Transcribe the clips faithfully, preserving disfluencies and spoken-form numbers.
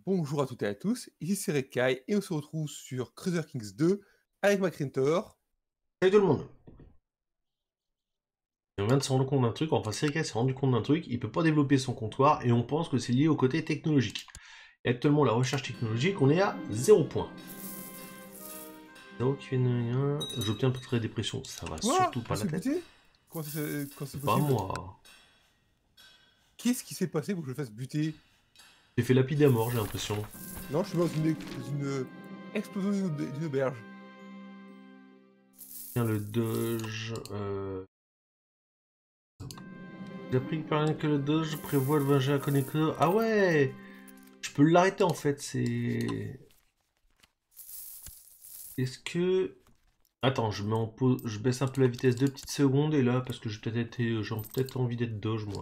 Bonjour à toutes et à tous, ici c'est Rekai et on se retrouve sur Crusader Kings deux avec Macrintor. Salut tout le monde. Et on vient de se rendre compte d'un truc, enfin Serika s'est rendu compte d'un truc, il peut pas développer son comptoir et on pense que c'est lié au côté technologique. Et actuellement la recherche technologique, on est à zéro point. zéro qui fait rien, j'obtiens peut-être la dépression, ça va Quoi? surtout Je me pas la suis tête. buté? Comment ça, c'est quand c'est C'est pas possible? moi. Qu'est-ce qui s'est passé pour que je me fasse buter? J'ai fait lapider à mort, j'ai l'impression. Non, je suis mort dans une, une explosion d'une aube- d'une auberge. Tiens, le doge... Euh... J'ai appris par rien que le doge prévoit le venger à connecteur. Ah ouais. Je peux l'arrêter en fait, c'est... Est-ce que... Attends, je mets en pause, je baisse un peu la vitesse deux petites secondes et là, parce que j'ai peut-être été, j'ai peut-être envie d'être doge moi.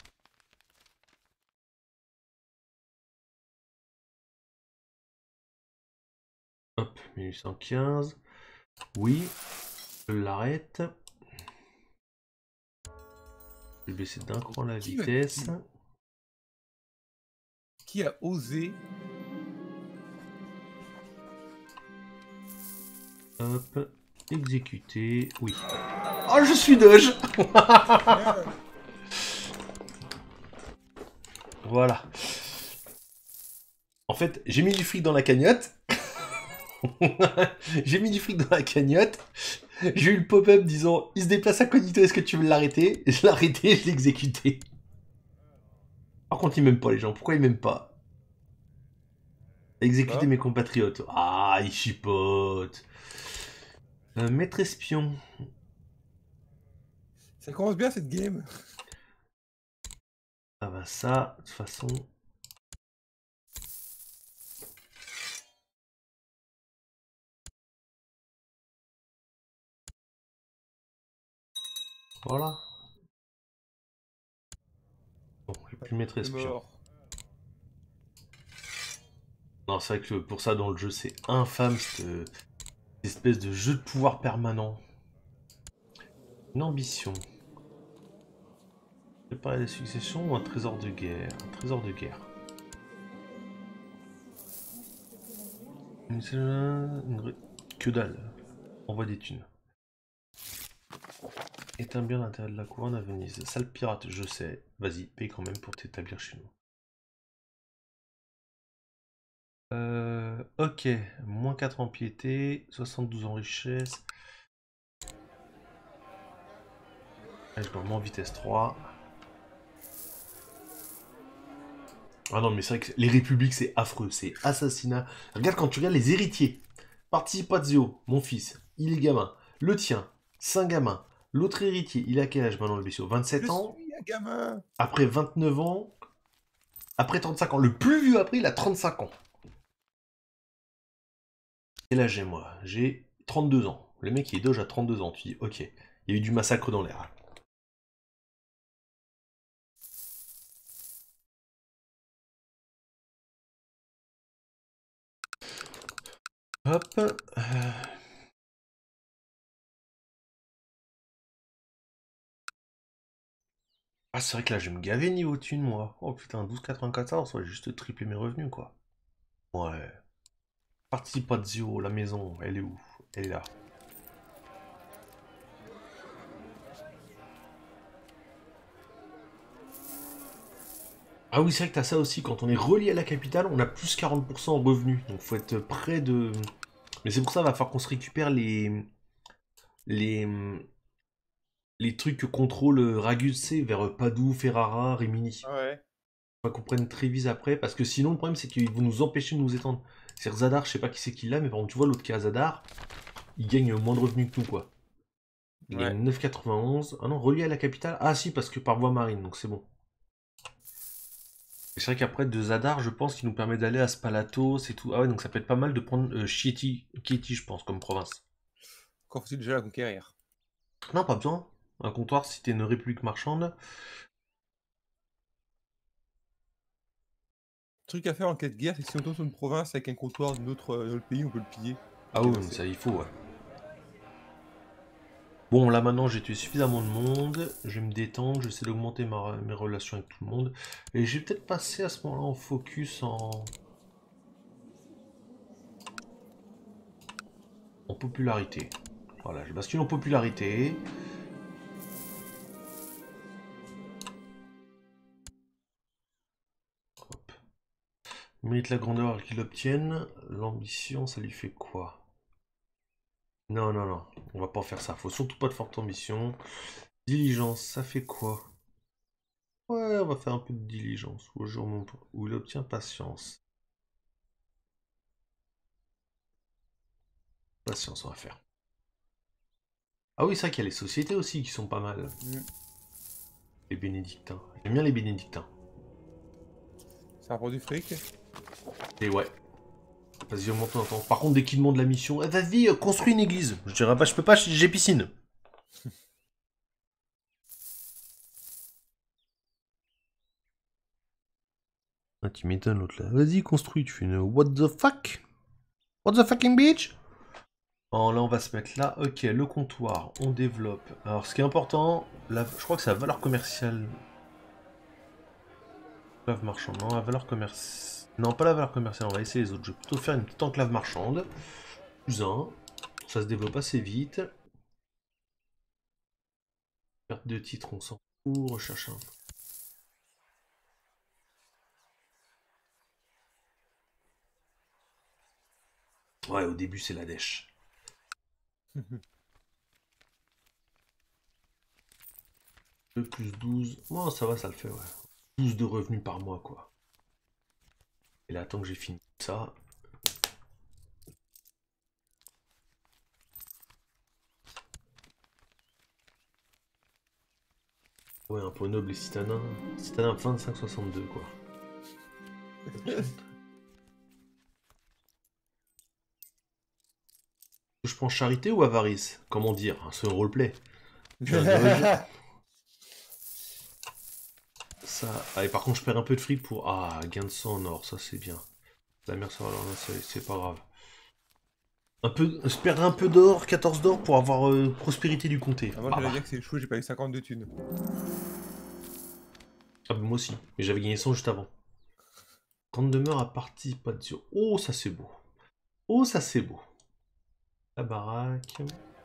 Hop, mille huit cent quinze. Oui, je l'arrête. Je vais baisser d'un cran la Qui va- vitesse. Qui a osé? Hop, exécuter. Oui. Oh, je suis doge. Bien. Voilà. En fait, j'ai mis du fric dans la cagnotte. J'ai mis du fric dans la cagnotte. J'ai eu le pop-up disant il se déplace incognito, est-ce que tu veux l'arrêter? Je l'ai arrêté, je l'ai exécuté. Par contre, ils m'aiment pas les gens. Pourquoi ils m'aiment pas? Exécuter Bah, mes compatriotes. Ah, ils chipotent. Euh, maître espion. ça commence bien cette game. Ah bah ça, de toute façon. Voilà. Bon, j'ai plus maître C'est espion. mort. Non, c'est vrai que pour ça, dans le jeu, c'est infâme, cette espèce de jeu de pouvoir permanent. Une ambition. Préparer la succession ou un trésor de guerre? Un trésor de guerre. Une... Que dalle. Envoie des thunes. Établir l'intérêt de la couronne à Venise. Sale pirate, je sais. Vas-y, paye quand même pour t'établir chez nous. Euh, ok, moins quatre en piété, soixante-douze en richesse. Allez, je me remets en vitesse trois. Ah non, mais c'est vrai que les républiques, c'est affreux, c'est assassinat. Regarde quand tu regardes les héritiers. Participazio, mon fils, il est gamin. Le tien, c'est un gamin. L'autre héritier, il a quel âge maintenant le bestiau? Je vingt-sept ans. suis un gamin. Après vingt-neuf ans. Après trente-cinq ans. Le plus vieux après, il a trente-cinq ans. Quel âge j'ai moi? J'ai trente-deux ans. Le mec, il est doge à trente-deux ans. Tu dis, ok, il y a eu du massacre dans l'air. Hop. Euh, Ah, c'est vrai que là, je vais me gaver niveau thune, moi. Oh putain, douze virgule quatre-vingt-quatorze, ça va juste tripler mes revenus, quoi. Ouais. Participazio, la maison, elle est où? Elle est là. Ah oui, c'est vrai que t'as ça aussi. Quand on est relié à la capitale, on a plus quarante pour cent en revenus. Donc faut être près de... Mais c'est pour ça qu'il va falloir qu'on se récupère les... Les... Les trucs que contrôle Ragus, c'est vers Padoue, Ferrara, Rimini. Ouais. Faut qu'on prenne Trévise après, parce que sinon le problème c'est qu'ils vont nous empêcher de nous étendre. C'est Zadar, je sais pas qui c'est qui l'a, mais par contre tu vois l'autre qui a Zadar, il gagne moins de revenus que nous quoi. Il Ouais. gagne neuf virgule quatre-vingt-onze. Ah non, relié à la capitale. Ah si, parce que par voie marine, donc c'est bon. Et c'est vrai qu'après de Zadar, je pense qu'il nous permet d'aller à Spalato, c'est tout. Ah ouais, donc ça peut être pas mal de prendre euh, Chieti, Chieti, je pense, comme province. Encore faut-il déjà la conquérir. Non, pas besoin. Un comptoir si t'es une république marchande. Truc à faire en cas de guerre, c'est que si on tombe sur une province avec un comptoir d'un autre, euh, autre pays, on peut le piller. Le Ah oui, mais canasser. ça il faut, ouais. Bon, là maintenant j'ai tué suffisamment de monde, je vais me détendre, je vais essayer d'augmenter ma- mes relations avec tout le monde. Et je vais peut-être passer à ce moment-là en focus en... en popularité. Voilà, je bascule en popularité. Hop. Mérite la grandeur qu'il obtienne. L'ambition, ça lui fait quoi? Non, non, non. On va pas faire ça. Faut surtout pas de forte ambition. Diligence, ça fait quoi? Ouais, on va faire un peu de diligence. Au jour où il obtient patience. Patience, on va faire. Ah oui, c'est vrai qu'il y a les sociétés aussi qui sont pas mal. Mm. Les bénédictins. J'aime bien les bénédictins. Ça rapporte du fric. Et ouais. Vas-y, augmente ton temps. Par contre, dès qu'ils demandent la mission, eh, vas-y, euh, construis une église. Je dirais pas, je peux pas, j'ai piscine. Ah, tu m'étonnes l'autre là. Vas-y, construis. Tu fais une what the fuck? What the fucking bitch? Bon, là, on va se mettre là. Ok, le comptoir, on développe. Alors, ce qui est important, la... je crois que c'est la valeur commerciale. Enclave marchande. Non, la valeur commerciale. Non, pas la valeur commerciale, on va essayer les autres. Je vais plutôt faire une petite enclave marchande. Plus un. Ça se développe assez vite. Perte de titre, on s'en fout. Recherche un. Ouais, au début, c'est la dèche. deux plus douze. Oh, ça va, ça le fait, ouais. douze de revenus par mois, quoi. Et là, tant que j'ai fini ça. Ouais, impôt noble et citadin. Citadin vingt-cinq soixante-deux, quoi. Je prends charité ou avarice? Comment dire? C'est un roleplay. Ça. Ah, et par contre, je perds un peu de fric pour. Ah, gain de sang en or, ça c'est bien. La mer, ça va, alors là, c'est pas grave. Un peu, je perds un peu d'or, quatorze d'or pour avoir euh, prospérité du comté. Ah, moi, Ah, j'allais bah. dire que c'est chou, j'ai pas eu cinquante-deux thunes. Ah, bah, moi aussi. Mais j'avais gagné cent juste avant. Quand demeure à partie, pas de sur. Oh, ça c'est beau. Oh, ça c'est beau. La baraque.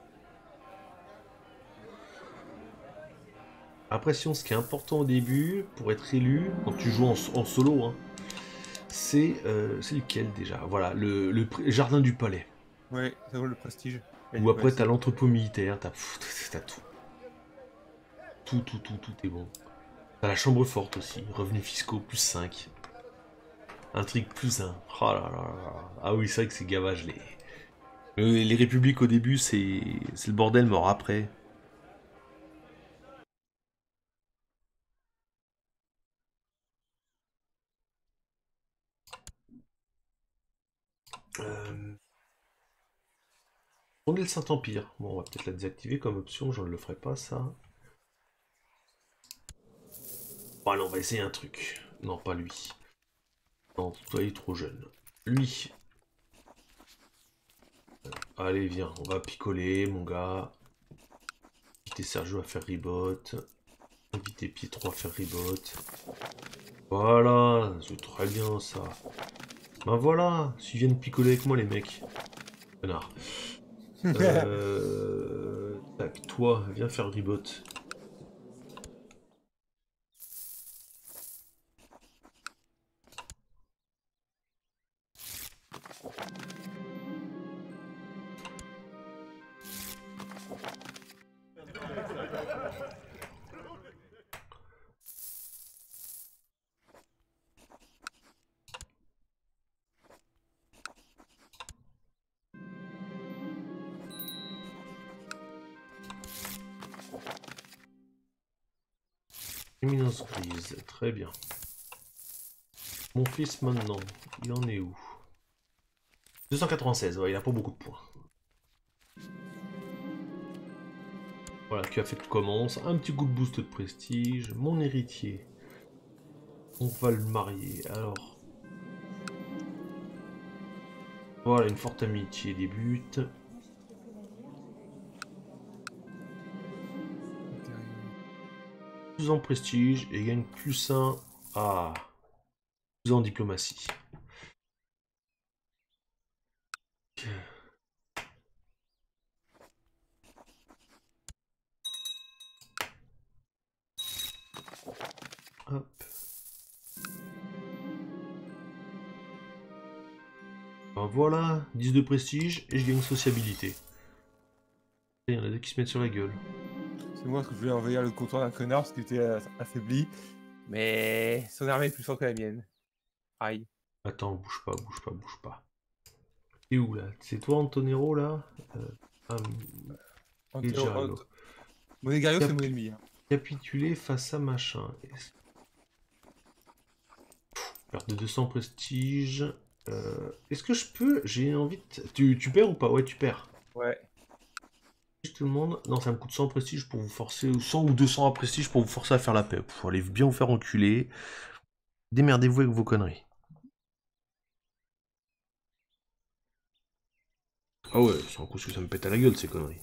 Après, si on, ce qui est important au début, pour être élu, quand tu joues en, en solo, hein, c'est euh, lequel déjà? Voilà, le, le jardin du palais. Ouais, ça vaut le prestige. Ou après, t'as l'entrepôt militaire, t'as tout. Tout, tout, tout, tout est bon. T'as la chambre forte aussi, revenus fiscaux plus cinq. Intrigue plus un. Oh là là là. Ah oui, c'est vrai que c'est gavage. Les, euh, les républiques au début, c'est le bordel, mort après. Euh... Fonder le Saint-Empire. Bon, on va peut-être la désactiver comme option, je ne le ferai pas ça. Bon, allez, on va essayer un truc. Non, pas lui. Non, toi, il est trop jeune. Lui. Allez, viens, on va picoler, mon gars. Inviter Sergio à faire ribot. Inviter Pietro à faire ribot. Voilà, c'est très bien ça. Ben voilà, s'ils viennent picoler avec moi, les mecs. Connard. Euh... Tac, toi, viens faire ribot. Éminence prise, très bien. Mon fils maintenant, il en est où? deux cent quatre-vingt-seize, ouais, il a pas beaucoup de points. Voilà, qui a fait tout commence. Un petit coup de boost de prestige. Mon héritier. On va le marier. Alors. Voilà, une forte amitié débute. Plus en prestige et gagne plus un. Ah. Plus en diplomatie. Ben voilà, dix de prestige et je gagne sociabilité. Il y en a deux qui se mettent sur la gueule. C'est moi ce que je voulais envoyer le comptoir d'un connard parce qu'il était euh, affaibli. Mais son armée est plus forte que la mienne. Aïe. Attends, bouge pas, bouge pas, bouge pas. T'es où là? C'est toi Antonero là euh, ah, et Antero- Girago. Ant- Monégario, c'est Cap- mon ennemi. Hein. Capituler face à machin. Est-ce- Perte de deux cents prestige. Euh, Est-ce que je peux? J'ai envie de... Tu, tu perds ou pas? Ouais, tu perds. Ouais. Tout le monde. Non, ça me coûte cent prestige pour vous forcer. cent ou deux cents à prestige pour vous forcer à faire la paix. Pour aller bien vous faire enculer. Démerdez-vous avec vos conneries. Ah ouais, c'est un coup que ça me pète à la gueule ces conneries.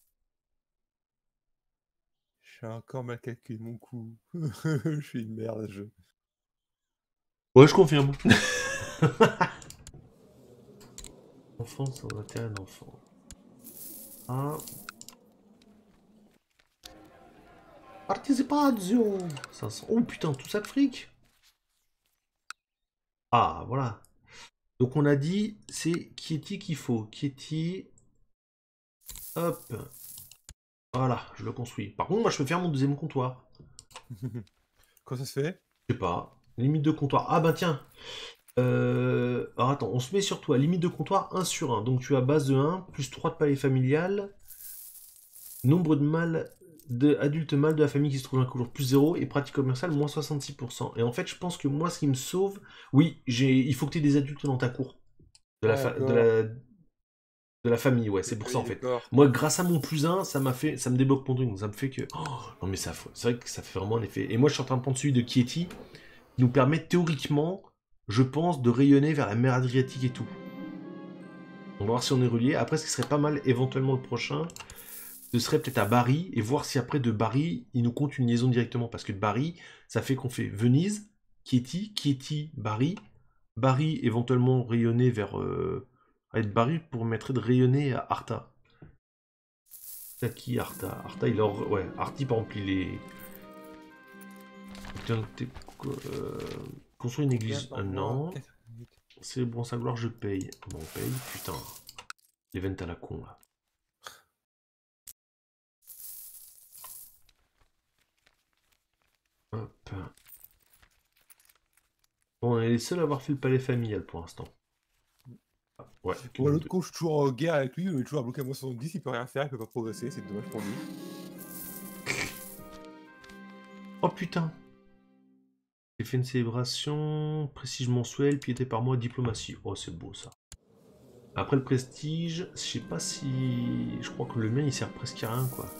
J'ai encore mal calculé mon coup. Je suis une merde, je. Ouais, je confirme. Enfant sans intérêt d'enfant. Ah. Participazio cinq cents. Oh putain, tout ça de fric. Ah, voilà. Donc on a dit, c'est Kieti qu'il faut. Kieti. Hop. Voilà, je le construis. Par contre, moi, je peux faire mon deuxième comptoir. Comment ça se fait? Je sais pas. Limite de comptoir. Ah bah tiens. Euh... Alors attends, on se met sur toi. Limite de comptoir un sur un. Donc tu as base de un, plus trois de palais familial. Nombre de mâles, de adultes mâles de la famille qui se trouve dans la couleur plus zéro. Et pratique commerciale, moins soixante-six pour cent. Et en fait, je pense que moi, ce qui me sauve... Oui, j'ai... il faut que tu aies des adultes dans ta cour. De la, Ah, fa... de d'accord. la... de la famille, ouais, c'est pour ça Oui, en fait. d'accord. Moi, grâce à mon plus un, ça m'a fait, ça me débloque mon truc, donc ça me fait que, oh, non mais ça, c'est vrai que ça fait vraiment un effet. Et moi, je suis en train de prendre celui de Kieti, qui nous permet théoriquement, je pense, de rayonner vers la mer Adriatique et tout. On va voir si on est relié. Après, ce qui serait pas mal, éventuellement le prochain, ce serait peut-être à Bari, et voir si après de Bari, il nous compte une liaison directement, parce que de Bari, ça fait qu'on fait Venise, Kieti, Kieti, Bari, Bari éventuellement rayonner vers euh, être Bari pour mettre de rayonner à Arta. Qui Arta? Arta, il a... Ouais, Arti, par exemple, il est... Euh... Construire une église un an. C'est bon, sa gloire, je paye. Bon, on paye, putain. L'event à la con, là. Hop. Bon, on est les seuls à avoir fait le palais familial pour l'instant. Ah, ouais. Bon, l'autre con, je suis toujours en guerre avec lui, il est toujours à bloquer à moins soixante-dix, il peut rien faire, il peut pas progresser, c'est dommage pour lui. Oh putain. J'ai fait une célébration, prestige mensuel, piété par mois, diplomatie. Oh, c'est beau ça. Après le prestige, je sais pas si... Je crois que le mien, il sert presque à rien, quoi.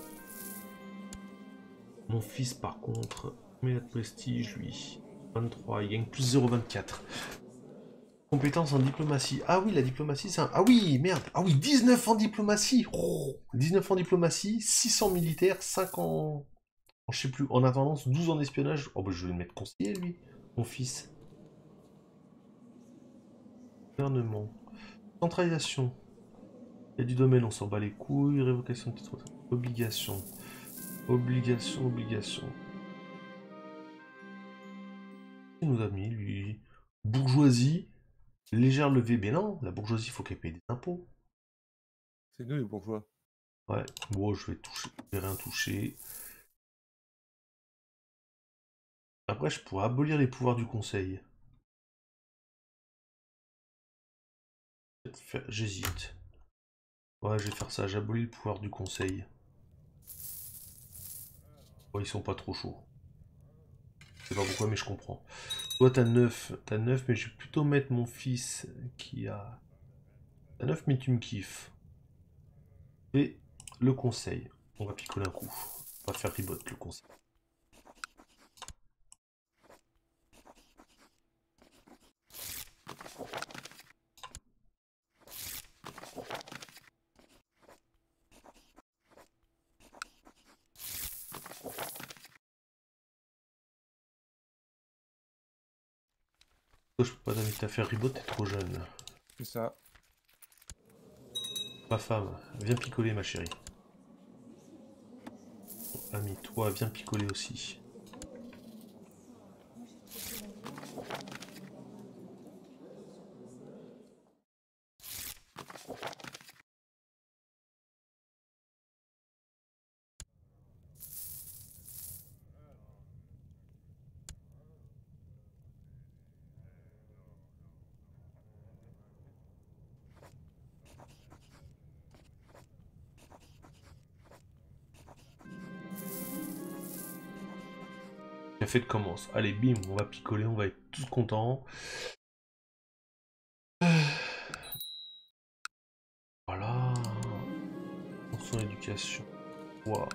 Mon fils, par contre, combien de prestige, lui? vingt-trois, il gagne plus zéro virgule vingt-quatre. Compétence en diplomatie. Ah oui, la diplomatie, c'est un... Ah oui, merde. Ah oui, dix-neuf en diplomatie. Oh, dix-neuf en diplomatie, six cents militaires, cinq en... Je sais plus, en attendance, douze en espionnage. Oh bah je vais le mettre conseiller, lui, mon fils. Gouvernement. Centralisation. Il y a du domaine, on s'en bat les couilles. Révocation de titre. Obligation. Obligation, obligation. Il nous a mis, lui. Bourgeoisie. Légère levée. Mais non, la bourgeoisie, il faut qu'elle paye des impôts. C'est nous les bourgeois. Ouais, bon, je vais toucher. Je vais rien toucher. Après, je pourrais abolir les pouvoirs du conseil. J'hésite. Ouais, je vais faire ça. J'abolis le pouvoir du conseil. Oh, ils sont pas trop chauds. Je sais pas pourquoi, mais je comprends. Toi, t'as neuf. T'as neuf, mais je vais plutôt mettre mon fils qui a... T'as neuf, mais tu me kiffes. Et le conseil. On va picoler un coup. On va faire reboot le conseil. Toi, je peux pas t'inviter à faire reboot, t'es trop jeune. C'est ça. Ma femme, viens picoler, ma chérie. Ami, toi, viens picoler aussi. La fête commence. Allez, bim, on va picoler, on va être tous contents. Voilà. Attention, éducation. Wow.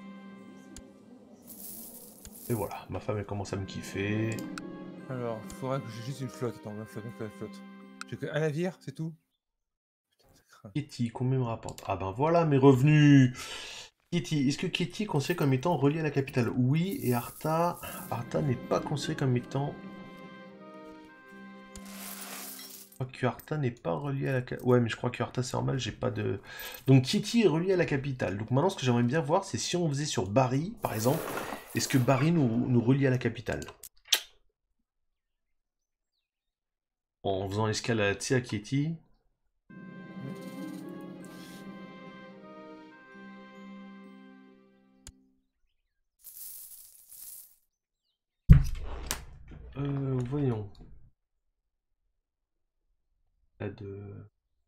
Et voilà, ma femme elle commence à me kiffer. Alors, il faudra que j'ai juste une flotte. Attends, ma flotte, ma flotte, ma flotte. J'ai qu'un navire, c'est tout. Putain, ça craint. Kitty, combien me rapporte? Ah ben voilà mes revenus. Kitty, est-ce que Kitty est considéré comme étant relié à la capitale? Oui, et Arta... Arta n'est pas considéré comme étant... Je crois que Arta n'est pas relié à la capitale. Ouais, mais je crois que Arta c'est normal, j'ai pas de... Donc Kitty est relié à la capitale. Donc maintenant, ce que j'aimerais bien voir, c'est si on faisait sur Bari, par exemple, est-ce que Bari nous, nous relie à la capitale? En faisant l'escale à, tu sais, à Kitty. Euh, voyons. Là de...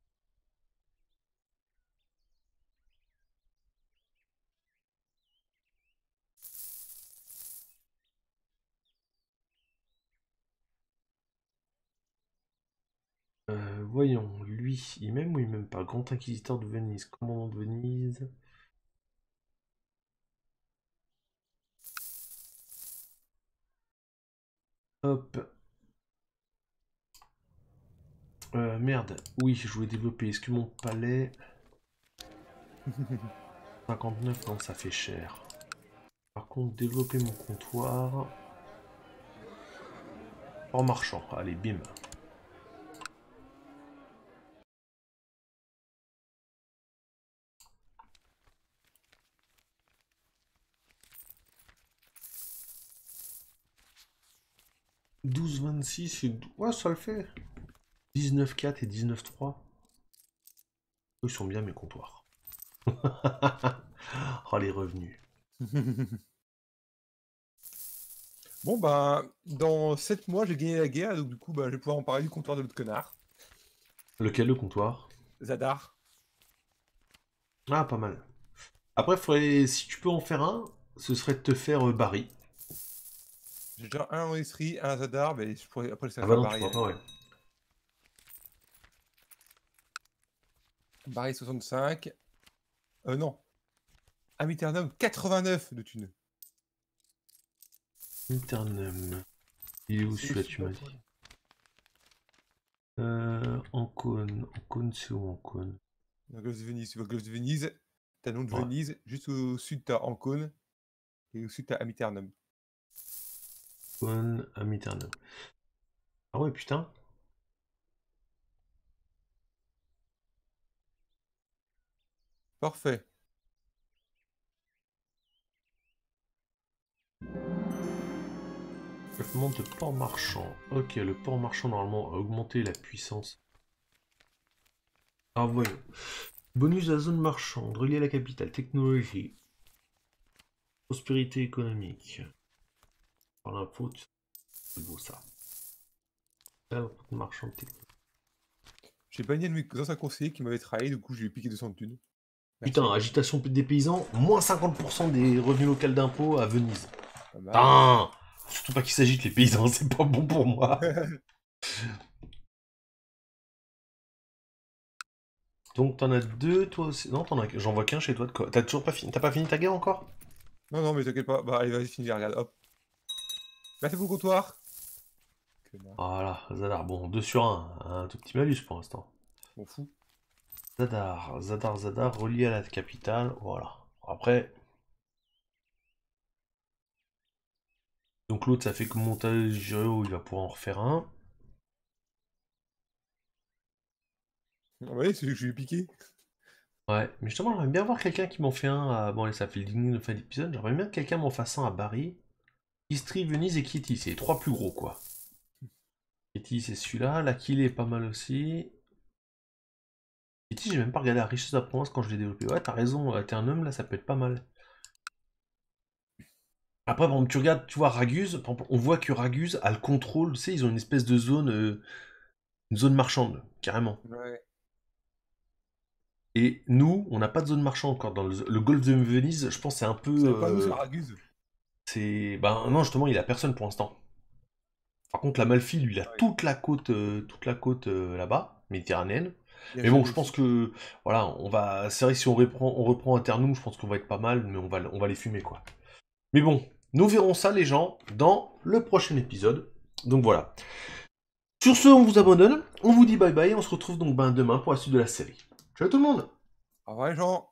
Euh, voyons, lui, il m'aime ou il m'aime pas? Grand inquisiteur de Venise, commandant de Venise. Hop. Euh, merde, oui, je voulais développer. Est-ce que mon palais... cinquante-neuf, non, ça fait cher. Par contre, développer mon comptoir... En marchand, allez, bim. douze vingt-six et... Ouais, ça le fait. dix-neuf quatre et dix-neuf trois. Ils sont bien mes comptoirs. Oh, les revenus. Bon, bah, dans sept mois, j'ai gagné la guerre, donc du coup, bah, je vais pouvoir en parler du comptoir de l'autre connard. Lequel, le comptoir? Zadar. Ah, pas mal. Après, faudrait... si tu peux en faire un, ce serait de te faire euh, Bari. J'ai déjà un en Estrie, un à Zadar, mais je pourrais après laisser Ah bah faire non, tu Bari. vois pas, ouais. Bari soixante-cinq. Euh, non. Amiternum quatre-vingt-neuf de thunes. Internum. Il est où C'est celui-là, aussi tu pas m'as toi. dit? Euh, Ancône. Ancône, c'est où Ancône? Le golfe de Venise, tu vois, golfe de Venise, t'as le nom de Ouais. Venise, juste au sud t'as Ancône, et au sud t'as Amiternum. Ancône, Amiternum. Ah ouais, putain. Parfait. Développement de port marchand. Ok, le port marchand normalement a augmenté la puissance. Ah voyons. Bonus à la zone marchande, relié à la capitale, technologie. Prospérité économique. Par l'info, c'est beau ça. Marchand technologie. J'ai pas une de mes anciens conseillers qui m'avait trahi, du coup je lui ai piqué deux cents de thunes. Merci. Putain, agitation des paysans, moins cinquante pour cent des revenus locaux d'impôts à Venise. Pas mal. Putain, surtout pas qu'ils s'agitent les paysans, c'est pas bon pour moi. Donc t'en as deux, toi aussi. Non, t'en as... j'en vois qu'un chez toi de quoi. T'as toujours pas fini. T'as pas fini ta guerre encore? Non, non, mais t'inquiète pas. Bah, allez, vas-y, finis, regarde, hop. Merci pour le comptoir. Connard. Voilà, Zadar, bon, deux sur un, un tout petit malus pour l'instant. M'en fous. Zadar, Zadar, Zadar, relié à la capitale, voilà. Après... Donc l'autre, ça fait que montage, il va pouvoir en refaire un. Ah ouais, c'est celui que je lui ai piqué. Ouais, mais justement, j'aimerais bien voir quelqu'un qui m'en fait un à... Bon, allez, ça fait le ding de fin d'épisode. J'aimerais bien que quelqu'un m'en fasse un à Bari. Istrie, Venise et Kitty, c'est les trois plus gros, quoi. Kitty, c'est celui-là. L'Aquilée est pas mal aussi. Kitty, j'ai même pas regardé la richesse de la province quand je l'ai développé. Ouais, t'as raison, Aeternum, là, ça peut être pas mal. Après, par exemple, tu regardes, tu vois, Raguse, par exemple, on voit que Raguse a le contrôle, tu sais, ils ont une espèce de zone, euh, une zone marchande, carrément. Ouais. Et nous, on n'a pas de zone marchande encore. Dans le, le golfe de Venise, je pense c'est un peu... C'est pas nous, c'est euh, Raguse. C'est... Ben non, justement, il a personne pour l'instant. Par contre, l'Amalfi, lui, il a Ah oui. toute la côte, euh, toute la côte euh, là-bas, méditerranéenne. Il y a Mais bon, Jeanne je pense aussi. que, voilà, on va... C'est vrai que si on reprend, on reprend Internum, je pense qu'on va être pas mal, mais on va, on va les fumer, quoi. Mais bon, nous verrons ça, les gens, dans le prochain épisode. Donc voilà. Sur ce, on vous abandonne, on vous dit bye bye, et on se retrouve donc ben, demain pour la suite de la série. Ciao tout le monde! Au revoir les gens.